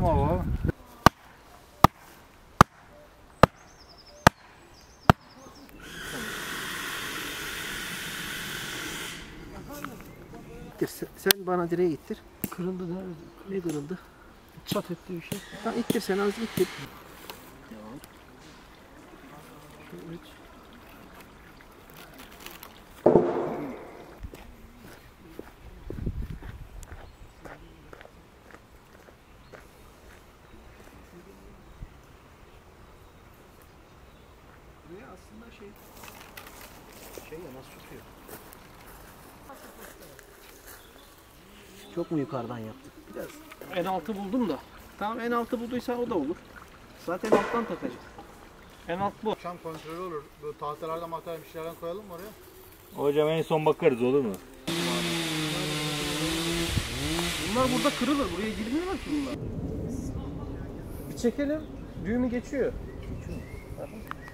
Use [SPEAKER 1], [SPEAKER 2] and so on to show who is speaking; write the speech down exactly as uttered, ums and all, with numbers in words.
[SPEAKER 1] ama o.
[SPEAKER 2] Sen, sen bana direğe ittir.
[SPEAKER 3] Kırıldı nerede?
[SPEAKER 2] Ne kırıldı?
[SPEAKER 3] Çat etti bir şey.
[SPEAKER 2] Tamam ittir sen az ittir.
[SPEAKER 3] Tamam. Şu üç.
[SPEAKER 2] Buraya aslında şey şey ya nasıl tutuyor? Çok mu yukarıdan yaptık? Biraz.
[SPEAKER 3] En altı buldum da.
[SPEAKER 2] Tamam en altı bulduysan o da olur. Zaten alttan takacağız.
[SPEAKER 3] En alt bu.
[SPEAKER 1] Akşam kontrolü olur. Bu tahtalarda materyal bir şeylerden koyalım mı oraya?
[SPEAKER 4] Hocam en son bakarız olur mu?
[SPEAKER 2] Bunlar burada kırılır. Buraya girmiyorlar ki bunlar.
[SPEAKER 3] Bir çekelim. Düğümü geçiyor. Geçiyor.